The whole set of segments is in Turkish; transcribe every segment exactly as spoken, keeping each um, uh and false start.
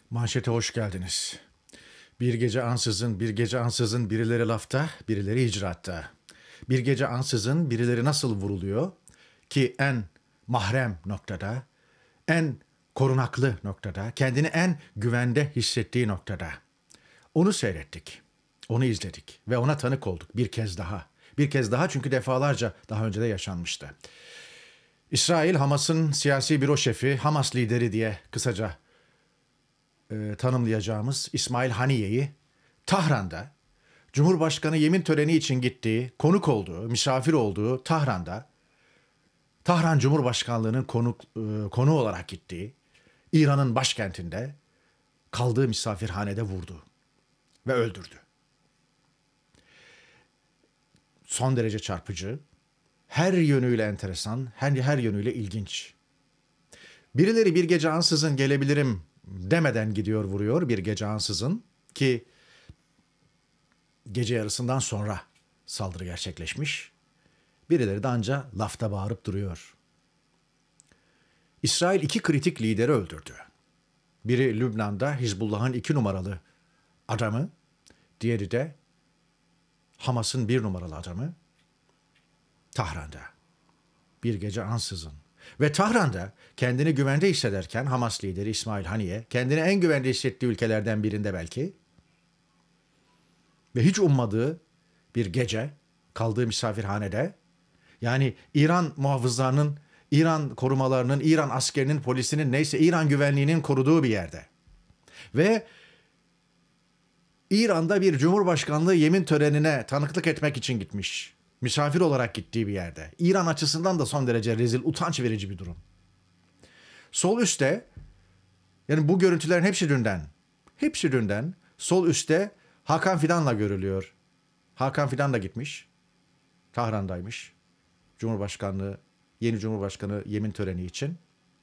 Manşete hoş geldiniz. Bir gece ansızın, bir gece ansızın birileri lafta, birileri icraatta. Bir gece ansızın birileri nasıl vuruluyor ki en mahrem noktada, en korunaklı noktada, kendini en güvende hissettiği noktada. Onu seyrettik, onu izledik ve ona tanık olduk bir kez daha. Bir kez daha çünkü defalarca daha önce de yaşanmıştı. İsrail, Hamas'ın siyasi büro şefi, Hamas lideri diye kısaca e, tanımlayacağımız İsmail Haniye'yi Tahran'da, Cumhurbaşkanı yemin töreni için gittiği, konuk olduğu, misafir olduğu Tahran'da, Tahran Cumhurbaşkanlığı'nın konuk, e, konuğu olarak gittiği, İran'ın başkentinde kaldığı misafirhanede vurdu ve öldürdü. Son derece çarpıcı, her yönüyle enteresan, her, her yönüyle ilginç. Birileri bir gece ansızın gelebilirim demeden gidiyor vuruyor bir gece ansızın ki gece yarısından sonra saldırı gerçekleşmiş. Birileri de anca lafta bağırıp duruyor. İsrail iki kritik lideri öldürdü. Biri Lübnan'da Hizbullah'ın iki numaralı adamı, diğeri de Hamas'ın bir numaralı adamı Tahran'da. Bir gece ansızın. Ve Tahran'da kendini güvende hissederken Hamas lideri İsmail Haniye, kendini en güvende hissettiği ülkelerden birinde belki ve hiç ummadığı bir gece kaldığı misafirhanede, yani İran muhafızlarının, İran korumalarının, İran askerinin, polisinin, neyse İran güvenliğinin koruduğu bir yerde ve İran'da bir cumhurbaşkanlığı yemin törenine tanıklık etmek için gitmiş. Misafir olarak gittiği bir yerde. İran açısından da son derece rezil, utanç verici bir durum. Sol üstte, yani bu görüntülerin hepsi dünden, hepsi dünden, sol üstte Hakan Fidan'la görülüyor. Hakan Fidan da gitmiş, Tahran'daymış. Cumhurbaşkanlığı, yeni Cumhurbaşkanı yemin töreni için.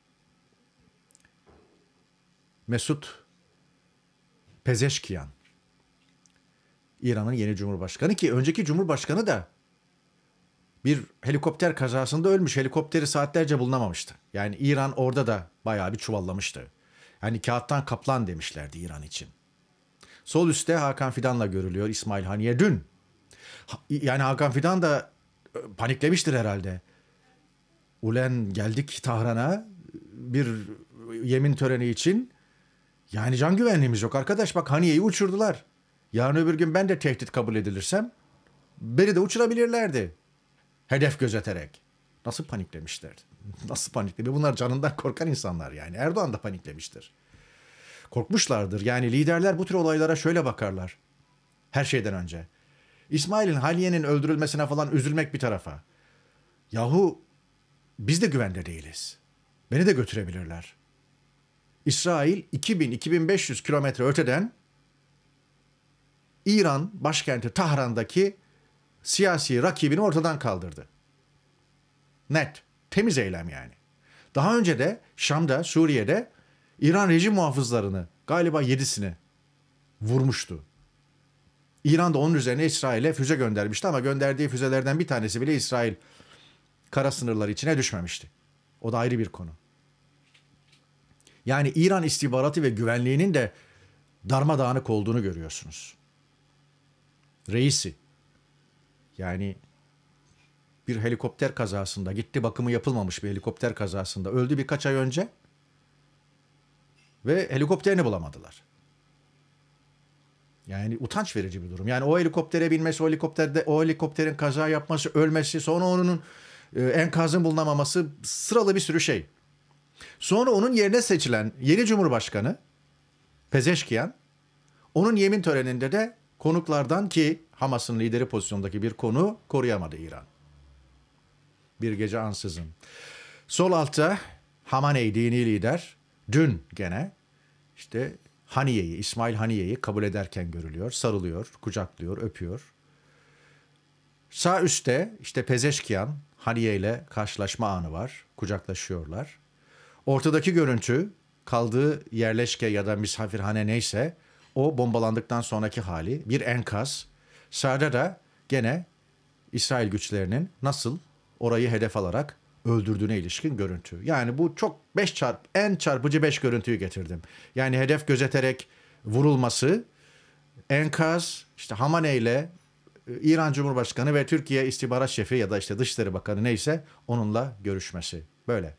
Mesut Pezeşkiyan, İran'ın yeni Cumhurbaşkanı ki önceki Cumhurbaşkanı da bir helikopter kazasında ölmüş. Helikopteri saatlerce bulunamamıştı. Yani İran orada da bayağı bir çuvallamıştı. Yani kağıttan kaplan demişlerdi İran için. Sol üstte Hakan Fidan'la görülüyor İsmail Haniye dün. Yani Hakan Fidan da paniklemiştir herhalde. Ulen geldik Tahran'a bir yemin töreni için. Yani can güvenliğimiz yok arkadaş. Bak Haniye'yi uçurdular. Yarın öbür gün ben de tehdit kabul edilirsem beni de uçurabilirlerdi. Hedef gözeterek. Nasıl paniklemişler? Nasıl paniklemişler? Bunlar canından korkan insanlar yani. Erdoğan da paniklemiştir. Korkmuşlardır. Yani liderler bu tür olaylara şöyle bakarlar. Her şeyden önce. İsmail'in, Haniye'nin öldürülmesine falan üzülmek bir tarafa. Yahu biz de güvende değiliz. Beni de götürebilirler. İsrail iki bin iki bin beş yüz kilometre öteden İran başkenti Tahran'daki siyasi rakibini ortadan kaldırdı. Net, temiz eylem yani. Daha önce de Şam'da, Suriye'de İran rejim muhafızlarını, galiba yedisini vurmuştu. İran da onun üzerine İsrail'e füze göndermişti ama gönderdiği füzelerden bir tanesi bile İsrail kara sınırları içine düşmemişti. O da ayrı bir konu. Yani İran istihbaratı ve güvenliğinin de darmadağınık olduğunu görüyorsunuz. Reisi, yani bir helikopter kazasında, gitti bakımı yapılmamış bir helikopter kazasında öldü birkaç ay önce ve helikopterini bulamadılar. Yani utanç verici bir durum. Yani o helikoptere binmesi, o helikopterde o helikopterin kaza yapması, ölmesi, sonra onun e, enkazın bulunamaması, sıralı bir sürü şey. Sonra onun yerine seçilen yeni Cumhurbaşkanı Pezeşkiyan, onun yemin töreninde de konuklardan ki Hamas'ın lideri pozisyondaki bir konu koruyamadı İran. Bir gece ansızın. Sol altta Hamaney dini lider dün gene işte Haniye'yi, İsmail Haniye'yi kabul ederken görülüyor. Sarılıyor, kucaklıyor, öpüyor. Sağ üstte işte Pezeşkiyan Haniye ile karşılaşma anı var. Kucaklaşıyorlar. Ortadaki görüntü kaldığı yerleşke ya da misafirhane neyse o bombalandıktan sonraki hali bir enkaz. Sağda da gene İsrail güçlerinin nasıl orayı hedef alarak öldürdüğüne ilişkin görüntü. Yani bu çok beş çarp en çarpıcı beş görüntüyü getirdim. Yani hedef gözeterek vurulması, enkaz, işte Hamaney ile e, İran Cumhurbaşkanı ve Türkiye İstihbarat Şefi ya da işte Dışişleri Bakanı neyse onunla görüşmesi. Böyle.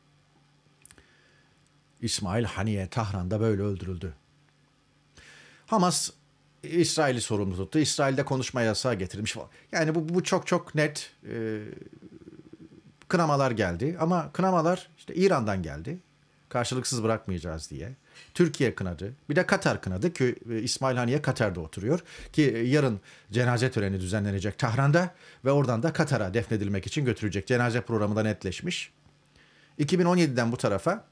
İsmail Haniye Tahran'da böyle öldürüldü. Hamas İsrail'i sorumlu tuttu. İsrail'de konuşma yasağı getirilmiş falan. Yani bu, bu çok çok net e, kınamalar geldi. Ama kınamalar işte İran'dan geldi. Karşılıksız bırakmayacağız diye. Türkiye kınadı. Bir de Katar kınadı ki e, İsmail Haniye Katar'da oturuyor. Ki e, yarın cenaze töreni düzenlenecek Tahran'da ve oradan da Katar'a defnedilmek için götürecek. Cenaze programı da netleşmiş. iki bin on yediden bu tarafa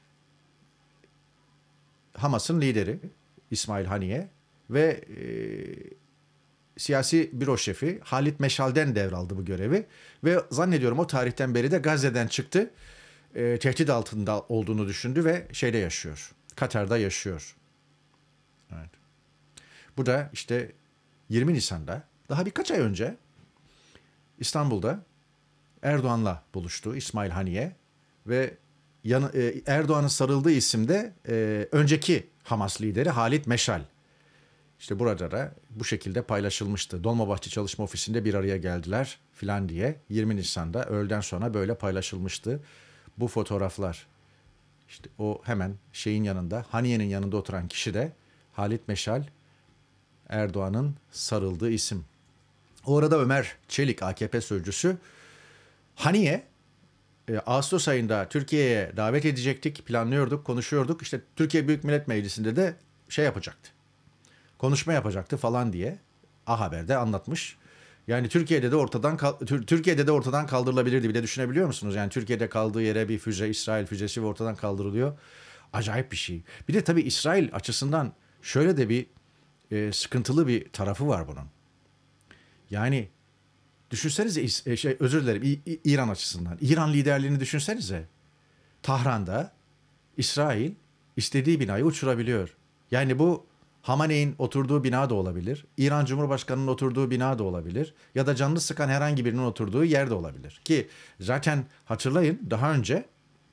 Hamas'ın lideri İsmail Haniye ve e, siyasi büro şefi Halit Meşal'den devraldı bu görevi. Ve zannediyorum o tarihten beri de Gazze'den çıktı. E, tehdit altında olduğunu düşündü ve şeyde yaşıyor. Katar'da yaşıyor. Evet. Bu da işte yirmi Nisan'da daha birkaç ay önce İstanbul'da Erdoğan'la buluştu İsmail Haniye ve yan, e, Erdoğan'ın sarıldığı isim de e, önceki Hamas lideri Halit Meşal. İşte burada da bu şekilde paylaşılmıştı. Dolmabahçe Çalışma Ofisi'nde bir araya geldiler filan diye yirmi Nisan'da öğleden sonra böyle paylaşılmıştı. Bu fotoğraflar işte o hemen şeyin yanında Haniye'nin yanında oturan kişi de Halit Meşal, Erdoğan'ın sarıldığı isim. O arada Ömer Çelik A K P sözcüsü Haniye e, Ağustos ayında Türkiye'ye davet edecektik, planlıyorduk, konuşuyorduk. İşte Türkiye Büyük Millet Meclisi'nde de şey yapacaktı. Konuşma yapacaktı falan diye A Haber'de anlatmış. Yani Türkiye'de de ortadan Türkiye'de de ortadan kaldırılabilirdi. Bir de düşünebiliyor musunuz? Yani Türkiye'de kaldığı yere bir füze, İsrail füzesi ve ortadan kaldırılıyor. Acayip bir şey. Bir de tabii İsrail açısından şöyle de bir e, sıkıntılı bir tarafı var bunun. Yani düşünsenize şey özür dilerim İran açısından. İran liderliğini düşünsenize. Tahran'da İsrail istediği binayı uçurabiliyor. Yani bu Hamaney'in oturduğu bina da olabilir. İran Cumhurbaşkanı'nın oturduğu bina da olabilir. Ya da canını sıkan herhangi birinin oturduğu yer de olabilir. Ki zaten hatırlayın daha önce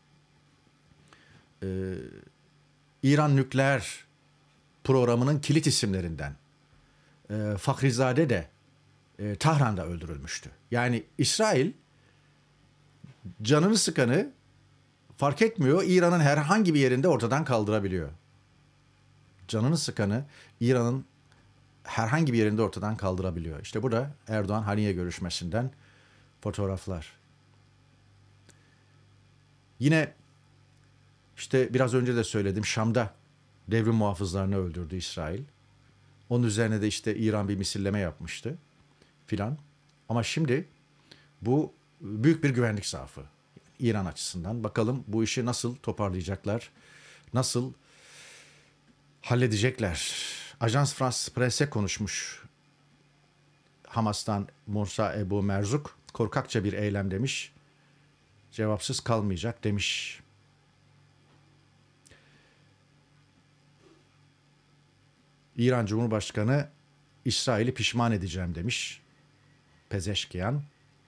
e, İran nükleer programının kilit isimlerinden e, Fakhrizade de e, Tahran'da öldürülmüştü. Yani İsrail canını sıkanı fark etmiyor. İran'ın herhangi bir yerinde ortadan kaldırabiliyor. Canını sıkanı İran'ın herhangi bir yerinde ortadan kaldırabiliyor. İşte bu da Erdoğan Haniye görüşmesinden fotoğraflar. Yine işte biraz önce de söyledim Şam'da devrim muhafızlarını öldürdü İsrail. Onun üzerine de işte İran bir misilleme yapmıştı filan. Ama şimdi bu büyük bir güvenlik zaafı İran açısından. Bakalım bu işi nasıl toparlayacaklar, nasıl halledecekler. Ajans France Presse konuşmuş. Hamas'tan Musa Ebu Merzuk korkakça bir eylem demiş. Cevapsız kalmayacak demiş. İran Cumhurbaşkanı İsrail'i pişman edeceğim demiş. Pezeşkiyan.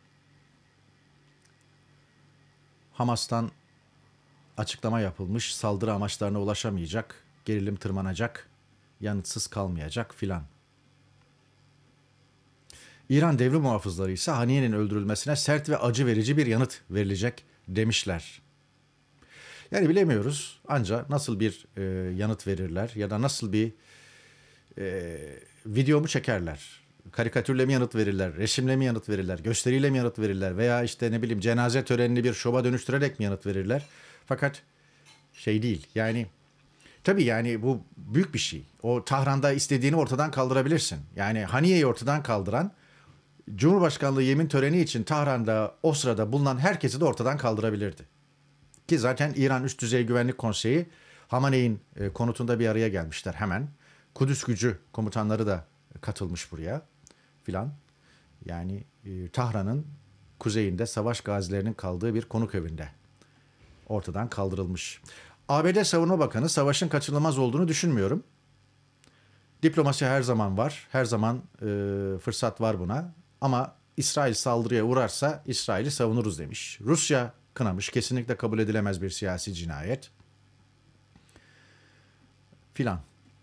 Hamas'tan açıklama yapılmış. Saldırı amaçlarına ulaşamayacak. Gerilim tırmanacak. Yanıtsız kalmayacak filan. İran devrim muhafızları ise Haniye'nin öldürülmesine sert ve acı verici bir yanıt verilecek demişler. Yani bilemiyoruz ancak nasıl bir e, yanıt verirler ya da nasıl bir e, video mu çekerler, karikatürle mi yanıt verirler, resimle mi yanıt verirler, gösteriyle mi yanıt verirler veya işte ne bileyim cenaze törenini bir şova dönüştürerek mi yanıt verirler. Fakat şey değil yani tabii yani bu büyük bir şey. O Tahran'da istediğini ortadan kaldırabilirsin. Yani Haniye'yi ortadan kaldıran Cumhurbaşkanlığı yemin töreni için Tahran'da o sırada bulunan herkesi de ortadan kaldırabilirdi. Ki zaten İran Üst Düzey Güvenlik Konseyi Hamaney'in konutunda bir araya gelmişler hemen. Kudüs gücü komutanları da katılmış buraya filan. Yani e, Tahran'ın kuzeyinde savaş gazilerinin kaldığı bir konuk evinde ortadan kaldırılmış. A B D Savunma Bakanı savaşın kaçınılmaz olduğunu düşünmüyorum. Diplomasi her zaman var. Her zaman e, fırsat var buna. Ama İsrail saldırıya uğrarsa İsrail'i savunuruz demiş. Rusya kınamış. Kesinlikle kabul edilemez bir siyasi cinayet. Filan.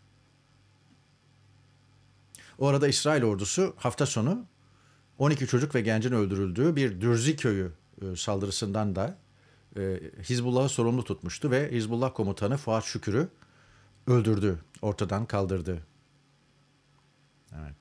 O arada İsrail ordusu hafta sonu on iki çocuk ve gencin öldürüldüğü bir Dürzi köyü saldırısından da Hizbullah'ı sorumlu tutmuştu ve Hizbullah komutanı Fuat Şükür'ü öldürdü, ortadan kaldırdı. Evet.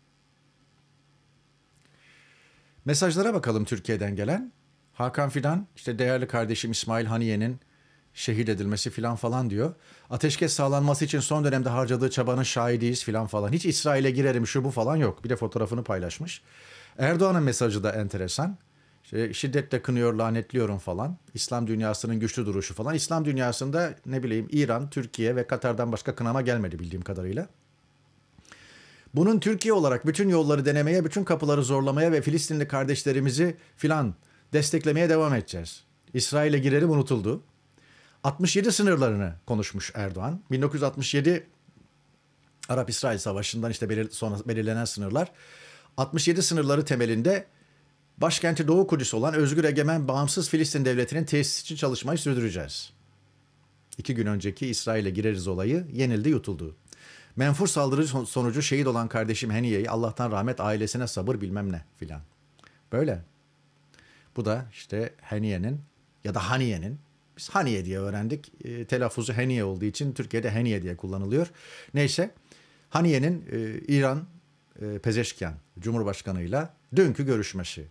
Mesajlara bakalım Türkiye'den gelen. Hakan Fidan, işte değerli kardeşim İsmail Haniye'nin şehit edilmesi filan falan diyor. Ateşkes sağlanması için son dönemde harcadığı çabanın şahidiyiz filan falan. Hiç İsrail'e girerim şu bu falan yok. Bir de fotoğrafını paylaşmış. Erdoğan'ın mesajı da enteresan. İşte şiddetle kınıyor, lanetliyorum falan. İslam dünyasının güçlü duruşu falan. İslam dünyasında ne bileyim İran, Türkiye ve Katar'dan başka kınama gelmedi bildiğim kadarıyla. Bunun Türkiye olarak bütün yolları denemeye, bütün kapıları zorlamaya ve Filistinli kardeşlerimizi filan desteklemeye devam edeceğiz. İsrail'e girerim unutuldu. altmış yedi sınırlarını konuşmuş Erdoğan. bin dokuz yüz altmış yedi Arap-İsrail Savaşı'ndan işte belir, sonra belirlenen sınırlar. altmış yedi sınırları temelinde başkenti Doğu Kudüs olan özgür egemen bağımsız Filistin devletinin tesis için çalışmayı sürdüreceğiz. İki gün önceki İsrail'e gireriz olayı yenildi yutuldu. Menfur saldırı sonucu şehit olan kardeşim Haniye'yi Allah'tan rahmet, ailesine sabır bilmem ne filan. Böyle. Bu da işte Haniye'nin ya da Haniye'nin, biz Haniye diye öğrendik. E, telaffuzu Haniye olduğu için Türkiye'de Haniye diye kullanılıyor. Neyse Haniye'nin e, İran e, Pezeşkian Cumhurbaşkanı'yla dünkü görüşmesi.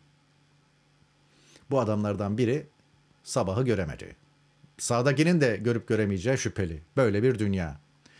Bu adamlardan biri sabahı göremedi. Sağdakinin de görüp göremeyeceği şüpheli. Böyle bir dünya.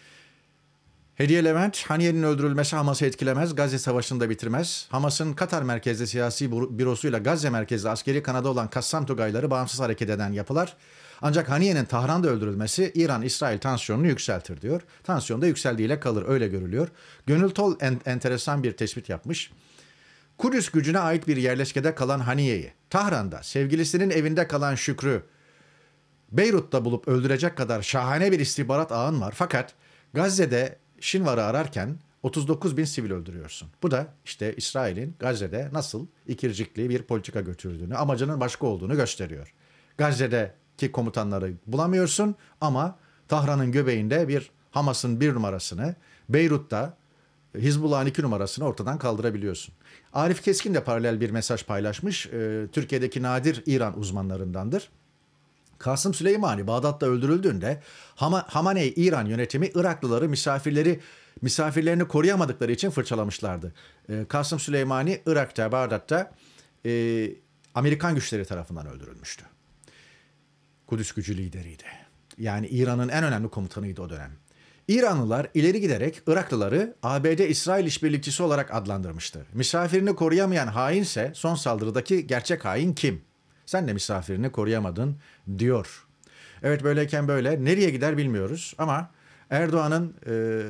Hediye Levent, Haniye'nin öldürülmesi Hamas'ı etkilemez, Gazze Savaşı'nı da bitirmez. Hamas'ın Katar merkezli siyasi bürosuyla Gazze merkezli askeri kanadı olan Kassam Tugayları bağımsız hareket eden yapılar. Ancak Haniye'nin Tahran'da öldürülmesi İran-İsrail tansiyonunu yükseltir diyor. Tansiyon da yükseldiğiyle kalır, öyle görülüyor. Gönül Tol en, enteresan bir tespit yapmış. Kudüs gücüne ait bir yerleşkede kalan Haniye'yi, Tahran'da sevgilisinin evinde kalan Şükrü, Beyrut'ta bulup öldürecek kadar şahane bir istihbarat ağın var. Fakat Gazze'de Şinvar'ı ararken otuz dokuz bin sivil öldürüyorsun. Bu da işte İsrail'in Gazze'de nasıl ikircikli bir politika götürdüğünü, amacının başka olduğunu gösteriyor. Gazze'deki komutanları bulamıyorsun ama Tahran'ın göbeğinde bir Hamas'ın bir numarasını, Beyrut'ta Hizbullah'ın iki numarasını ortadan kaldırabiliyorsun. Arif Keskin de paralel bir mesaj paylaşmış. Ee, Türkiye'deki nadir İran uzmanlarındandır. Kasım Süleymani Bağdat'ta öldürüldüğünde Ham Hamaney İran yönetimi Iraklıları misafirleri misafirlerini koruyamadıkları için fırçalamışlardı. Ee, Kasım Süleymani Irak'ta, Bağdat'ta e, Amerikan güçleri tarafından öldürülmüştü. Kudüs gücü lideriydi. Yani İran'ın en önemli komutanıydı o dönem. İranlılar ileri giderek Iraklıları A B D-İsrail işbirlikçisi olarak adlandırmıştı. Misafirini koruyamayan hainse son saldırıdaki gerçek hain kim? Sen de misafirini koruyamadın diyor. Evet böyleyken böyle. Nereye gider bilmiyoruz ama Erdoğan'ın e,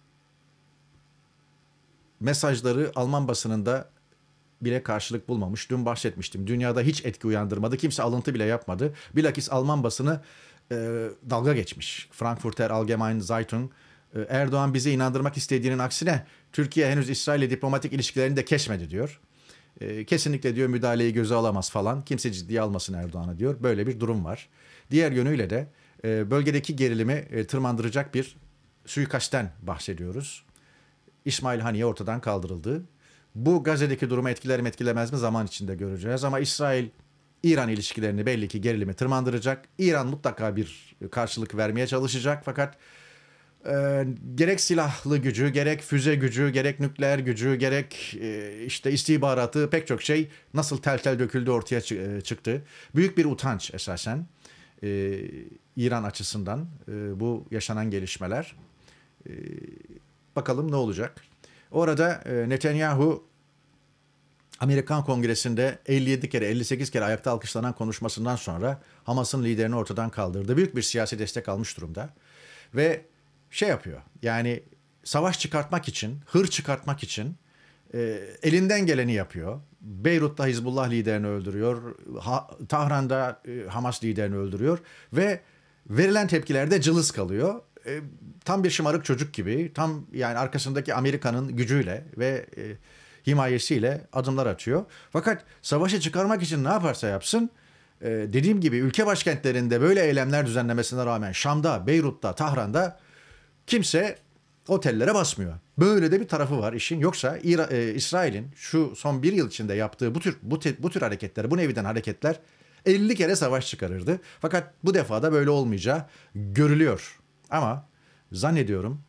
mesajları Alman basınında bile karşılık bulmamış. Dün bahsetmiştim. Dünyada hiç etki uyandırmadı. Kimse alıntı bile yapmadı. Bilakis Alman basını e, dalga geçmiş. Frankfurter Allgemeine Zeitung e, Erdoğan bizi inandırmak istediğinin aksine Türkiye henüz İsrail'le diplomatik ilişkilerini de kesmedi diyor. E, kesinlikle diyor müdahaleyi göze alamaz falan. Kimse ciddiye almasın Erdoğan'ı diyor. Böyle bir durum var. Diğer yönüyle de e, bölgedeki gerilimi e, tırmandıracak bir suikastten bahsediyoruz. İsmail Haniye ortadan kaldırıldı. Bu Gazze'deki durumu etkiler mi etkilemez mi zaman içinde göreceğiz. Ama İsrail-İran ilişkilerini belli ki gerilimi tırmandıracak. İran mutlaka bir karşılık vermeye çalışacak. Fakat e, gerek silahlı gücü, gerek füze gücü, gerek nükleer gücü, gerek e, işte istihbaratı pek çok şey nasıl tel tel döküldü ortaya çıktı. Büyük bir utanç esasen e, İran açısından e, bu yaşanan gelişmeler. E, bakalım ne olacak. Orada e, Netanyahu Amerikan Kongresi'nde elli yedi kere elli sekiz kere ayakta alkışlanan konuşmasından sonra Hamas'ın liderini ortadan kaldırdı. Büyük bir siyasi destek almış durumda. Ve şey yapıyor yani savaş çıkartmak için, hır çıkartmak için e, elinden geleni yapıyor. Beyrut'ta Hizbullah liderini öldürüyor. Ha, Tahran'da e, Hamas liderini öldürüyor. Ve verilen tepkilerde cılız kalıyor. E, tam bir şımarık çocuk gibi, tam yani arkasındaki Amerika'nın gücüyle ve e, himayesiyle adımlar atıyor. Fakat savaşı çıkarmak için ne yaparsa yapsın, e, dediğim gibi ülke başkentlerinde böyle eylemler düzenlemesine rağmen Şam'da, Beyrut'ta, Tahran'da kimse otellere basmıyor. Böyle de bir tarafı var işin. Yoksa İra, e, İsrail'in şu son bir yıl içinde yaptığı bu tür bu, te, bu tür hareketler, bu neviden hareketler elli kere savaş çıkarırdı. Fakat bu defa da böyle olmayacağı görülüyor. Ama zannediyorum,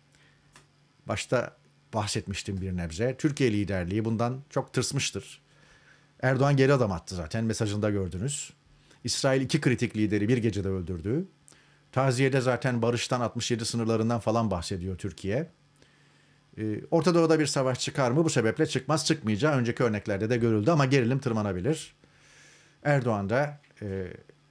başta bahsetmiştim bir nebze, Türkiye liderliği bundan çok tırsmıştır. Erdoğan geri adım attı zaten, mesajında gördünüz. İsrail iki kritik lideri bir gecede öldürdü. Taziyede zaten barıştan altmış yedi sınırlarından falan bahsediyor Türkiye. Ee, Orta Doğu'da bir savaş çıkar mı? Bu sebeple çıkmaz, çıkmayacağı önceki örneklerde de görüldü ama gerilim tırmanabilir. Erdoğan da e,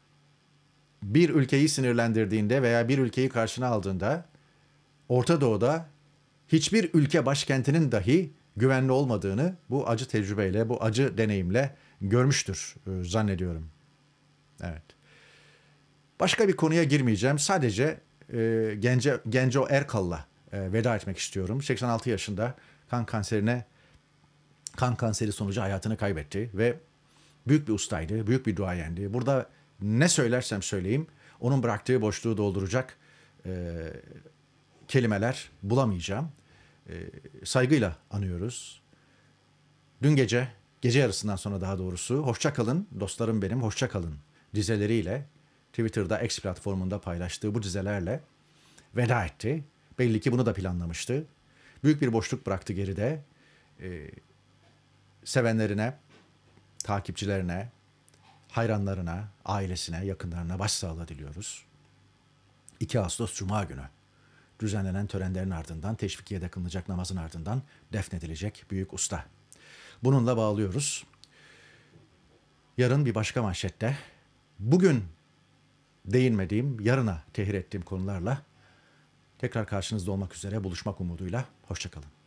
bir ülkeyi sinirlendirdiğinde veya bir ülkeyi karşına aldığında Orta Doğu'da hiçbir ülke başkentinin dahi güvenli olmadığını bu acı tecrübeyle, bu acı deneyimle görmüştür e, zannediyorum. Evet. Başka bir konuya girmeyeceğim. Sadece e, Gence, Genco Erkal'la e, veda etmek istiyorum. seksen altı yaşında kan kanserine kan kanseri sonucu hayatını kaybetti ve büyük bir ustaydı, büyük bir duayendi. Burada ne söylersem söyleyeyim, onun bıraktığı boşluğu dolduracak e, kelimeler bulamayacağım. E, saygıyla anıyoruz. Dün gece, gece yarısından sonra daha doğrusu, hoşça kalın dostlarım benim, hoşça kalın dizeleriyle Twitter'da X platformunda paylaştığı bu dizelerle veda etti. Belli ki bunu da planlamıştı. Büyük bir boşluk bıraktı geride. E, sevenlerine, takipçilerine, hayranlarına, ailesine, yakınlarına başsağlığı diliyoruz. iki Ağustos Cuma günü düzenlenen törenlerin ardından, teşvikiyede kılınacak namazın ardından defnedilecek büyük usta. Bununla bağlıyoruz. Yarın bir başka manşette, bugün değinmediğim, yarına tehir ettiğim konularla tekrar karşınızda olmak üzere buluşmak umuduyla. Hoşça kalın.